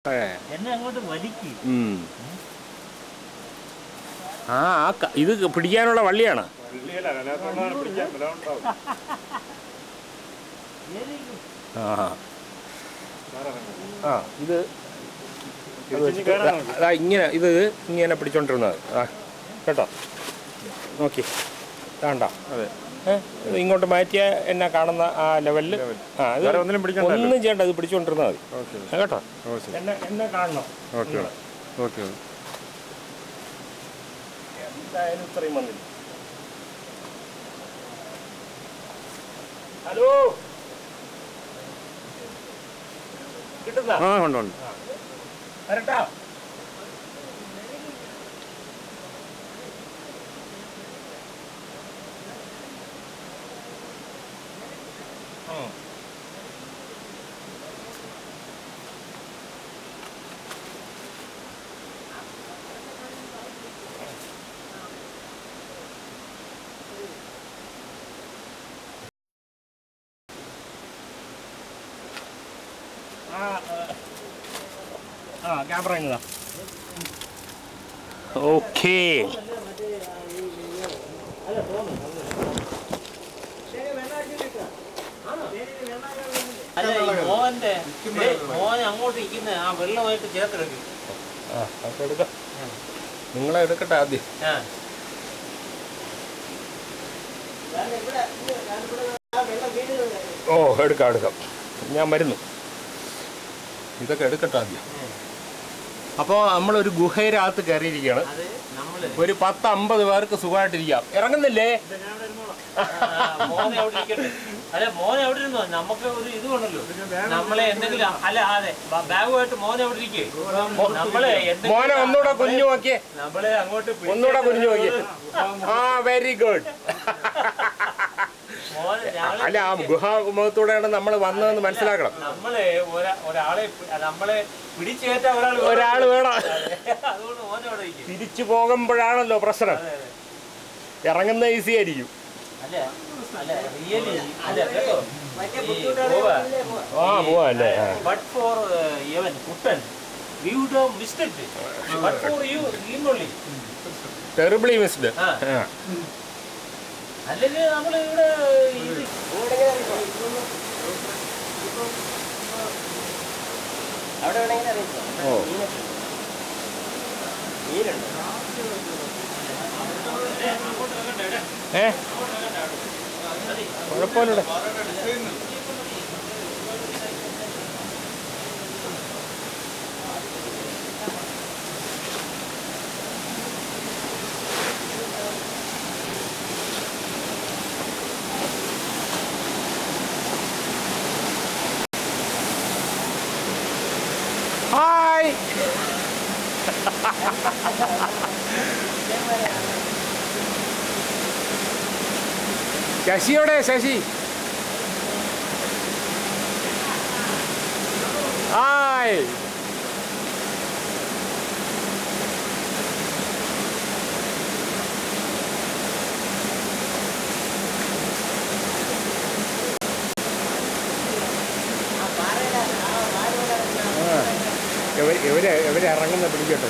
എന്നെ അങ്ങോട്ട് വലിക്കും. ഇത് പിടിക്കാനുള്ള വള്ളിയാണ്. ഇത് ഇങ്ങനെ ഇങ്ങനെ പിടിച്ചോണ്ടിരുന്നത് കേട്ടോ. നോക്കി വേണ്ട. അതെ, ഇങ്ങോട്ട് മാറ്റിയ എന്നെ കാണുന്ന ആ ലെവലിൽ ഒന്നും ചെയ്യണ്ട. ഇത് പിടിച്ചോണ്ടിരുന്നാൽ മതി കേട്ടോ. എന്നെ കാണണം. എന്തായാലും ഇത്രയും വന്നില്ല. ഹലോ, കിട്ടുന്ന വരട്ടാ. ക്യാമറ ഇങ്ങതാ. ഓക്കേ, മോനെ അങ്ങോട്ട് ഇരിക്കുന്ന ആ വെള്ളമായിട്ട് ചേർത്തെടുക്കും. അതൊക്കെ എടുക്കാം. നിങ്ങളെ എടുക്കട്ടെ ആദ്യം. എടുക്കാം. ഞാൻ വരുന്നു. ഇതൊക്കെ എടുക്കട്ടെ ആദ്യം. അപ്പോൾ നമ്മളൊരു ഗുഹയിനകത്ത് കയറിയിരിക്കുകയാണ്. ഒരു 10-50 പേർക്ക് സുഖമായിട്ടിരിക്കാം. ഇറങ്ങുന്നില്ലേ? മോനെ അവിടെ ഇരുന്നോ? നമുക്ക് ഒരു ഇത് കൊണ്ടല്ലോ, നമ്മളെ എന്തെങ്കിലും ബാഗുമായിട്ട് മോനെ അവിടെ ഇരിക്കേ. മോനെ ഒന്നുകൂടെ കുഞ്ഞു നോക്കിയേ. നമ്മളെ അങ്ങോട്ട് ഒന്നുകൂടെ കുഞ്ഞു നോക്കിയേ. Very good. അല്ല, ആ ഗുഹാമുഖത്തൂടെയാണ് നമ്മൾ വന്നതെന്ന് മനസ്സിലാക്കണം. ഒരാൾ വേണം. തിരിച്ചു പോകുമ്പോഴാണല്ലോ പ്രശ്നം. ഇറങ്ങുന്ന ഈസി ആയിരിക്കും. പോവാല്ലേ? Terribly missed. അല്ലെങ്കിൽ നമ്മൾ ഇവിടെ അവിടെ വേണമെങ്കിൽ കുഴപ്പമില്ല. ഹായ്. ശശിയോടെ? ശശി ഹായ്. ഇവരെ ഇറങ്ങുന്ന പിടിക്കട്ടെ.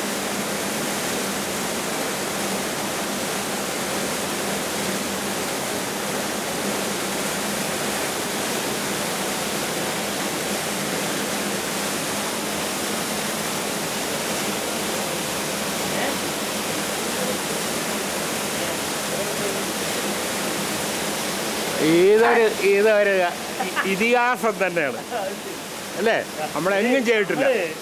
ഇതൊരു ഇതിഹാസം തന്നെയാണ് അല്ലേ? നമ്മളെങ്ങും ചെയ്തിട്ടില്ല.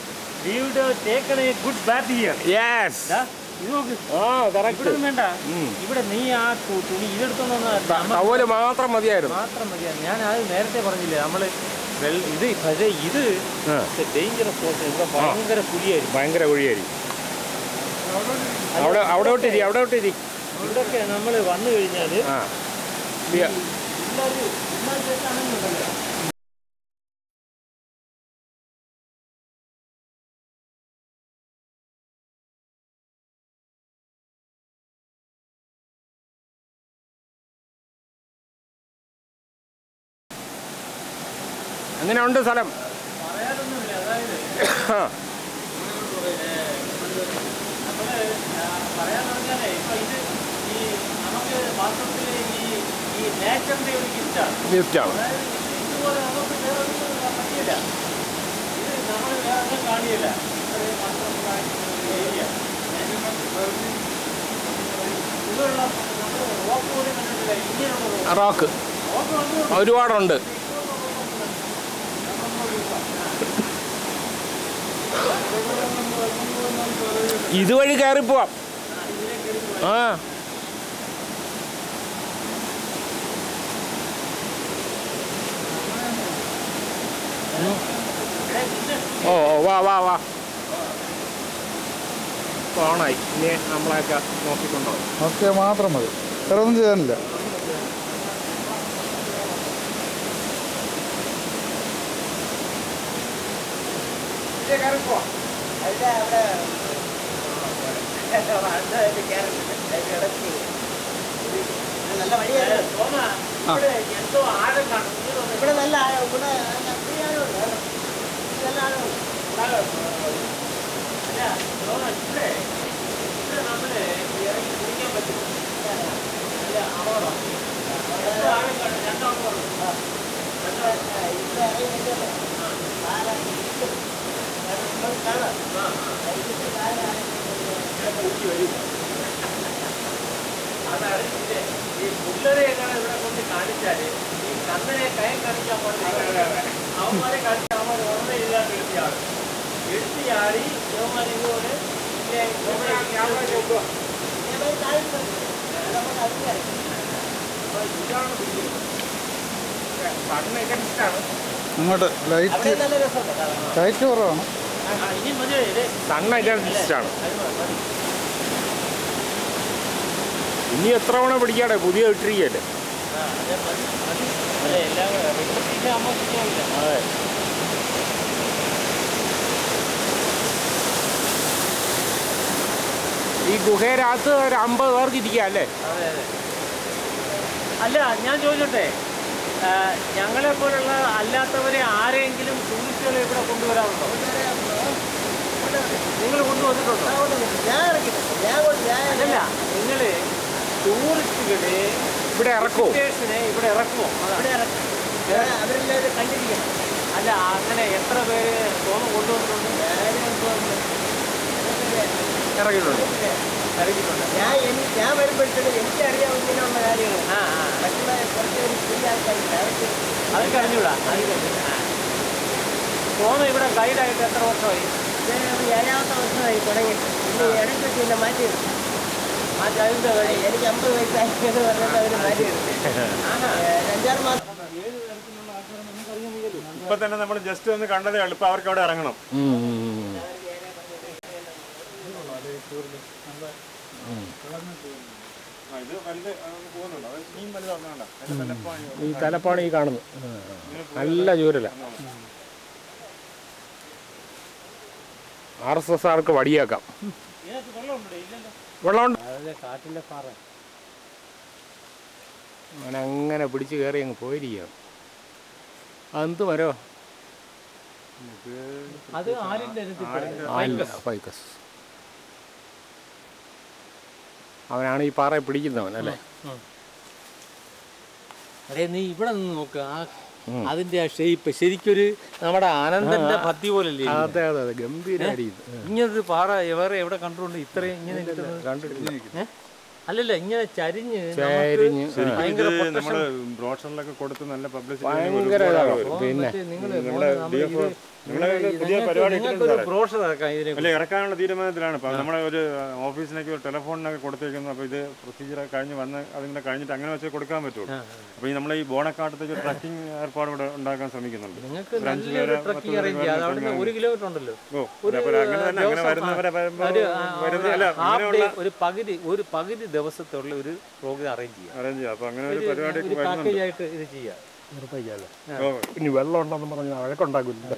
വേണ്ട, ഇവിടെ നീ ആ തുണി ഇതെടുത്തോണ്ട് ടവല് മാത്രം മതിയായിരുന്നു. ഞാൻ അത് നേരത്തെ പറഞ്ഞില്ലേ, നമ്മള് ഇത് പക്ഷേ ഇത് ഡേഞ്ചറസ് പോർഷൻ. ഇവിടെ ഭയങ്കര കുഴിയായിരിക്കും. ഭയങ്കര കുഴിയായിരിക്കും. അവിടെ വിട്ടിരി. ഇവിടൊക്കെ നമ്മൾ വന്നു കഴിഞ്ഞാല് അങ്ങനെ ഉണ്ട് സ്ഥലം. പറയാനൊന്നുമില്ല. അതായത് പറയാൻ പറഞ്ഞാലേ ഇപ്പൊ ഇത് ഈ നമുക്ക് വാസ്തവത്തിൽ ഈ നേച്ചറിന്റെ ഒരു ഗിഫ്റ്റാണ്. ഇതുപോലെ നമുക്ക് വേറെ പറ്റിയില്ല. ഇത് നമ്മൾ വേറെ കാണിയില്ല. ഏരിയ ഇതുള്ള നമ്മൾ റോക്ക് പോലും കണ്ടിട്ടില്ല. ഇങ്ങനെയുള്ള റോക്ക് ഒരുപാടുണ്ട്. ഇതുവഴി കയറി പോവാം. ആ ഓ വാ വാ വാ ഓണായി. ഇനി നമ്മളെയൊക്കെ നോക്കിക്കൊണ്ടോ? ഓക്കെ, മാത്രം മതി, വേറെ ഒന്നും ചെയ്യാനില്ല. നല്ല വഴിയാണ്. എന്തോ ആഴം കാണും ഇവിടെ. നല്ല ആഴം ഇവിടെ നല്ല ആഴമുണ്ട്. അല്ല ഇവിടെ നമ്മള് ഇറങ്ങി കുടിക്കാൻ പറ്റും. അല്ല അപകടം എന്തോ ആഴം കാണും. രണ്ടാമത് അതാണ് ഈ പുല്ലരെയൊക്കെ ഇവിടെ കൊണ്ട് കാണിച്ചാല് ഈ കണ്ണനെ കയം കാണിക്കാൻ പാടില്ല. അവന്മാരെ കാണിച്ചാൽ അവന്മാർ ഉടനെ ഇല്ലാണ്ട് എടുത്തിയാള് എടുത്തിയാടി യവന്മാർ ഇതുപോലെ അങ്ങോട്ട് ലൈറ്റ് കുറവാണ്. ഇനി മതി. സണ്ണാണ്. ഇനി എത്ര തവണ പിടിക്കാടെ? പുതിയ ഇട്ടിരിക്കല്ലേ. അതെ. ഈ ഗുഹേരകത്ത് ഒരു 50 പേർക്ക് ഇരിക്കാം അല്ലേ? അല്ല ഞാൻ ചോദിച്ചോട്ടെ, ഞങ്ങളെ പോലുള്ള അല്ലാത്തവരെ ആരെങ്കിലും ടൂറിസ്റ്റുകളെ ഇവിടെ കൊണ്ടുവരാറുണ്ടോ? നിങ്ങൾ കൊണ്ടുവന്നിട്ടുണ്ടോ? അതല്ല, നിങ്ങൾ ടൂറിസ്റ്റുകളെ ഇവിടെ ഇറക്കുമോ? ഇവിടെ ഇറക്കുമോ? അവരെല്ലാവരും കണ്ടിരിക്കണം. അല്ല, അങ്ങനെ എത്ര പേര് തോന്നുന്നു കൊണ്ടുവന്നിട്ടുണ്ട്? ഇറങ്ങിയിട്ടുണ്ട്. ഞാൻ വരുമ്പോഴത്തേക്കും എനിക്കറിയാവുന്ന കാര്യങ്ങൾ അത് കഴിഞ്ഞൂടാ. തോന്നുന്നു ഇവിടെ ഗൈഡായിട്ട് എത്ര വർഷമായി? 7ാമത്തെ വർഷമായി തുടങ്ങിയിട്ട്. ഇടയ്ക്ക് പിന്നെ മാറ്റിയെടുത്തു. അതിൻ്റെ എനിക്ക് 50 വയസ്സാക്കിയത് പറഞ്ഞിട്ട് അവർ മാറ്റിയെടുത്തു. 5-6 മാസം. ഇപ്പൊ തന്നെ നമ്മൾ ജസ്റ്റ് ഒന്ന് കണ്ടതേ ഉള്ളൂ. ഇപ്പൊ അവർക്ക് അവിടെ ഇറങ്ങണം. ഈ തലപ്പാണ് ഈ കാണുന്നത്. നല്ല ചൂരല. RSSകാർക്ക് വടിയാക്കാം. വെള്ളമുണ്ട്. കാട്ടിലെ പാറ അങ്ങനെ പിടിച്ച് കയറി അങ്ങ് പോയിരിക്കുകയാണ്. അതെന്ത് മരോ? അത് ആരിൻ്റെ ഫൈക്കസ്. അവനാണ് ഈ പാറയെ പിടിക്കുന്നവൻ അല്ലേ? അതെ, നീ ഇവിടെ നിന്ന് നോക്ക്. അതിന്റെ ആ ഷേപ്പ് ശരിക്കൊരു നമ്മുടെ ആനന്ദന്റെ പത്തി പോലല്ലേ? അതെ അതെ അതെ, ഗംഭീരമായിരിക്കും. ഇങ്ങനൊരു പാറ വേറെ എവിടെ കണ്ടിട്ടുണ്ട്? ഇത്രയും ഇങ്ങനെ കണ്ടിട്ടില്ല. അല്ലല്ല, ഇങ്ങനെ ചരിഞ്ഞ് നമ്മള് ബ്രോഷറിലൊക്കെ കൊടുത്ത് നല്ല പബ്ലിസിറ്റി. ഭയങ്കര പിന്നെ പുതിയ പരിപാടി ബ്രോഷർ ഇറക്കാനുള്ള തീരുമാനത്തിലാണ്. ഇപ്പൊ നമ്മളെ ഒരു ഓഫീസിലേക്ക് ഒരു ടെലിഫോണിനൊക്കെ കൊടുത്തേക്കുന്നു. അപ്പൊ ഇത് പ്രൊസീജിയർ കഴിഞ്ഞ് വന്ന് അതിങ്ങനെ കഴിഞ്ഞിട്ട് അങ്ങനെ വെച്ച് കൊടുക്കാൻ പറ്റുള്ളൂ. അപ്പൊ ഈ നമ്മളെ ഈ ബോണക്കാട്ടത്തേക്ക് ട്രക്കിംഗ് ഏർപ്പാട് ഇവിടെ ഉണ്ടാക്കാൻ ശ്രമിക്കുന്നുണ്ട്. ഒരു പകുതി ദിവസത്തുള്ള ഒരു പ്രോഗ്രാം അറേഞ്ച് ചെയ്യാം. അപ്പൊ അങ്ങനെ ഒരു പരിപാടി ആയിട്ട് ഇത് ചെയ്യാം. ഇനി വെള്ളം ഉണ്ടെന്ന് പറഞ്ഞാൽ വഴക്കുണ്ടാക്കില്ല.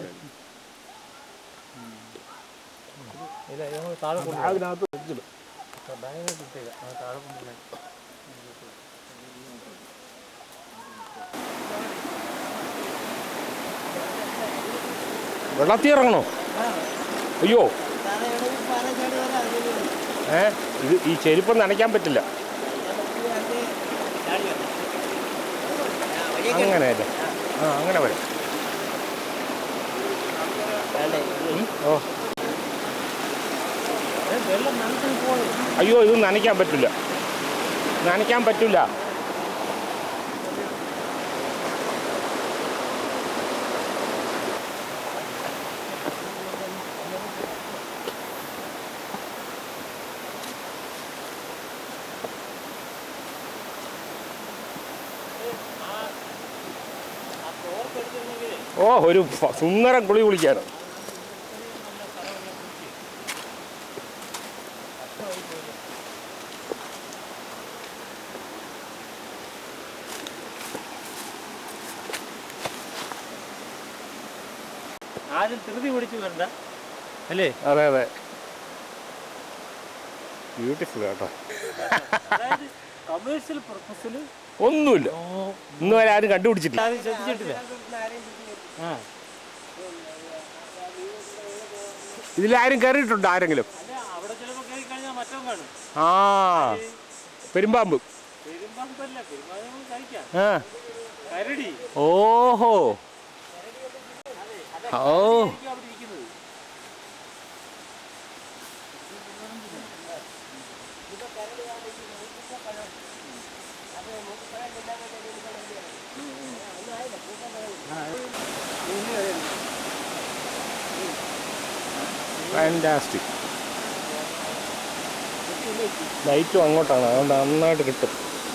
വെള്ളത്തിൽ ഇറങ്ങണോ? അയ്യോ ഇത് ഈ ചെരുപ്പ് നനയ്ക്കാൻ പറ്റില്ല. അങ്ങനെയല്ലേ? ആ അങ്ങനെ വരാം. ഓ അയ്യോ ഇത് നനയ്ക്കാൻ പറ്റില്ല, നനയ്ക്കാൻ പറ്റില്ല. ഓ ഒരു സുന്ദരം കുളി കുളിക്കായിരുന്നു. ആരും ധൃതി പിടിച്ചു വരണ്ട അല്ലേ? അതെ അതെ, ബ്യൂട്ടിഫുൾ കേട്ടോ. കമേഴ്ഷ്യൽ പർപ്പസിൽ ഒന്നുമില്ല, ഇന്ന് വരെ ആരും കണ്ടുപിടിച്ചിട്ടില്ല. ആരും ശ്രദ്ധിച്ചിട്ടില്ല. ആ ഇതിലാരും കയറിയിട്ടുണ്ടോ ആരെങ്കിലും? അവിടെ ചിലപ്പോൾ കയറി കഴിഞ്ഞാൽ മറ്റോ കാണും. ആ പെരുമ്പാമ്പ്. പെരുമ്പാമ്പല്ല, പെരുമ്പാമ്പ് കഴിക്കാം. ആ കരടി. ഓഹോ ഓ അവിടെ ഇരിക്കുന്നത്. ഫാന്റാസ്റ്റിക്. ലൈറ്റും അങ്ങോട്ടാണ്, അതുകൊണ്ട് നന്നായിട്ട് കിട്ടും.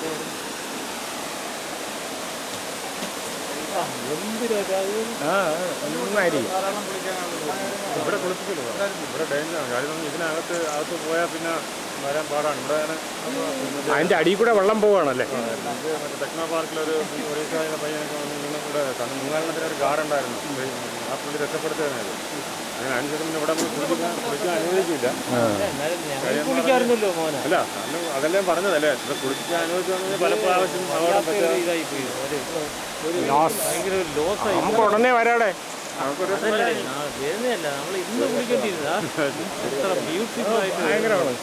ആ നന്നായിരിക്കും. ഇവിടെ കുളിപ്പിക്കില്ല, ഇവിടെ ഡേഞ്ചറാണ്. കാര്യം ഇതിനകത്ത് പോയാൽ പിന്നെ വരാൻ പാടാണ്. ഇവിടെ അതിൻ്റെ അടിയിൽ കൂടെ വെള്ളം പോവുകയാണല്ലേ? ടെക്നോ പാർക്കിലൊരു ഒറീസായ പയ്യനൊക്കെ വന്ന് ഇവിടെ മുങ്ങാലിനത്തിന് ഒരു ഗാർഡുണ്ടായിരുന്നു. ആ പുള്ളി രക്ഷപ്പെടുത്തുകയായിരുന്നു. അതിനനുസരിച്ച് ഇവിടെ കുളിക്കാൻ അനുവദിക്കില്ല. കുളിക്കാറുണ്ടല്ലോ മോനെ. അല്ല അതെല്ലാം പറഞ്ഞതല്ലേ, ഇവിടെ കുളിക്കാൻ അനുവദിച്ചു പല പ്രാവശ്യം ഇതായി പോയി. ഭയങ്കര ലോസായി. നമുക്ക് ഉടനെ വരാടെ. വരുന്നതല്ല, നമ്മൾ ഇന്ന് കുളിക്കേണ്ടിയിരുന്നാ. എത്ര ബ്യൂട്ടിഫുൾ ആയിട്ട് ഭയങ്കരമാണ്.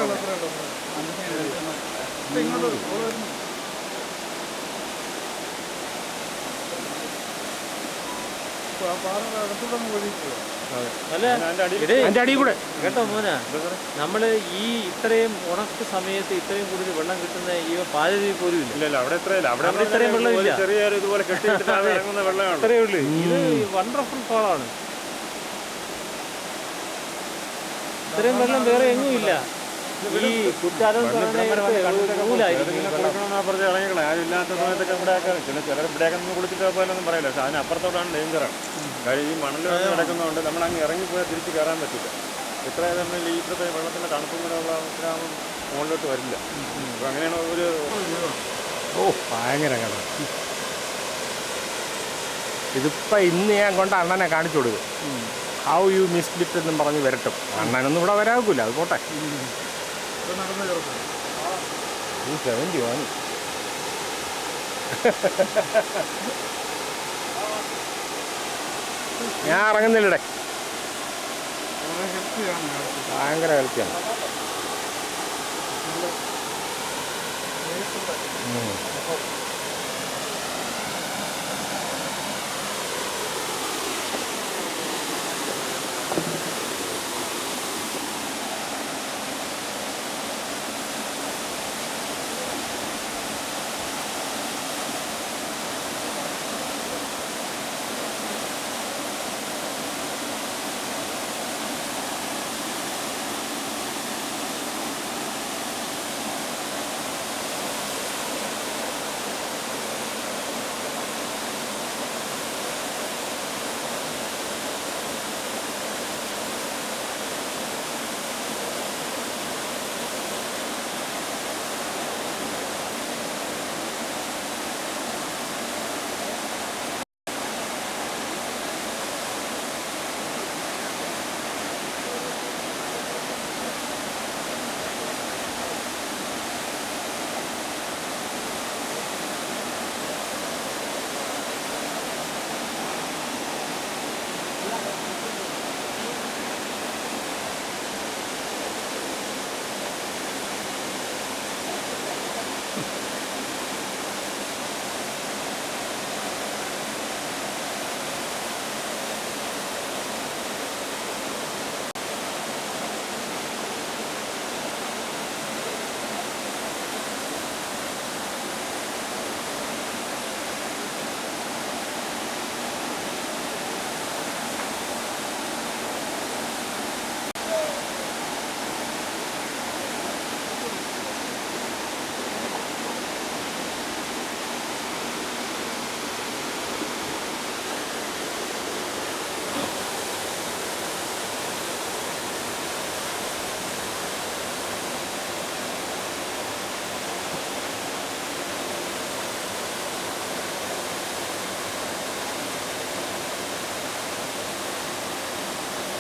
അതിൻ്റെ അടിയിൽ കൂടെ കേട്ടോ മോനെ, നമ്മള് ഈ ഇത്രയും ഉണക്ക് സമയത്ത് ഇത്രയും കൂടുതൽ വെള്ളം കിട്ടുന്ന ഈ പാലരുവി പോലും ഇല്ല. അവിടെ ഇത്രയും വെള്ളമില്ല. ചെറിയൊരു ഇതുപോലെ കെട്ടിയിറങ്ങുന്ന വെള്ളമാണ്. ഇത്രയേ ഉള്ളൂ. ഇത് വണ്ടർഫുൾ ഫോളാണ്. ഇത്രയും വെള്ളം വേറെ എങ്ങും ഇല്ല. ഈ കുറ്റാലം പറഞ്ഞ ഇറങ്ങിക്കളെ ആരും ഇല്ലാത്ത സമയത്തൊക്കെ ഇവിടെയൊക്കെ പിന്നെ ചിലർ ഇവിടെയൊക്കെ നിന്ന് കുളിച്ചിട്ട് പോയാലൊന്നും പറയില്ല. പക്ഷെ അതിനപ്പുറത്തോടാണ് ഡേഞ്ചറാണ്. കാര്യം ഈ മണൽ കിടക്കുന്നതുകൊണ്ട് നമ്മൾ അങ്ങ് ഇറങ്ങിപ്പോയാൽ തിരിച്ച് കയറാൻ പറ്റില്ല. ഇത്രയും നമ്മൾ ഈ ഇപ്പോഴത്തെ വെള്ളത്തിൻ്റെ തണുപ്പും കൂടെ ഉള്ള അവസരമാകുമ്പോൾ മുകളിലോട്ട് വരില്ല. അപ്പോൾ അങ്ങനെയാണ് ഒരു ഭയങ്കര കട. ഇതിപ്പോൾ ഇന്ന് ഞാൻ കൊണ്ട് അണ്ണനെ കാണിച്ചു കൊടുക്കും. ഹൗ യു മിസ്ഡ് ഇറ്റ് എന്നും പറഞ്ഞ് വരട്ടും. അണ്ണനൊന്നും ഇവിടെ വരാകൂല, അത് പോട്ടെ. 70 വാങ്ങി. ഞാൻ ഇറങ്ങുന്നില്ലടെ. ഭയങ്കര ഹെൽത്തിയാണ്.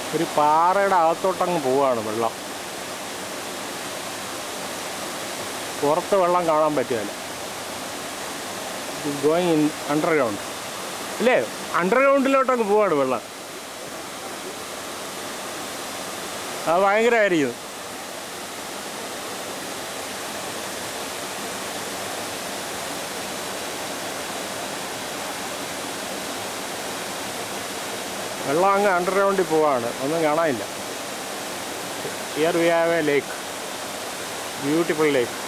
ഒരു പാറയുടെ അകത്തോട്ടങ്ങ് പോവുകയാണ് വെള്ളം. പുറത്ത് വെള്ളം കാണാൻ പറ്റുകയില്ല. ഗോയിങ് ഇൻ അണ്ടർഗ്രൗണ്ട് അല്ലേ? അണ്ടർഗ്രൗണ്ടിലോട്ടങ്ങ് പോവാണ് വെള്ളം. അത് ഭയങ്കരമായിരിക്കും. വെള്ളം അങ്ങ് അണ്ടർഗ്രൗണ്ടിൽ പോവാണ്, ഒന്നും കാണാനില്ല. Here we have a lake, beautiful lake.